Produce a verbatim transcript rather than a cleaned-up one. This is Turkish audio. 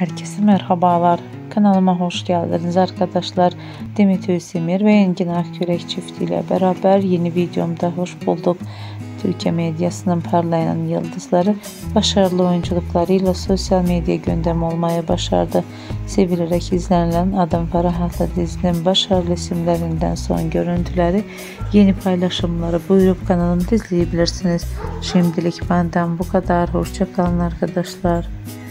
Herkese merhabalar. Kanalıma hoş geldiniz arkadaşlar. Demet Özdemir ve Engin Akyürek çiftiyle beraber yeni videomda hoş bulduk. Türkiye medyasının parlayan yıldızları başarılı oyunculuklarıyla sosyal medya gündem olmaya başardı. Sevilerek izlenilen Adım Ferahat'la dizinin başarılı isimlerinden son görüntüleri, yeni paylaşımları buyurup kanalımda izleyebilirsiniz. Şimdilik benden bu kadar. Hoşça kalın arkadaşlar.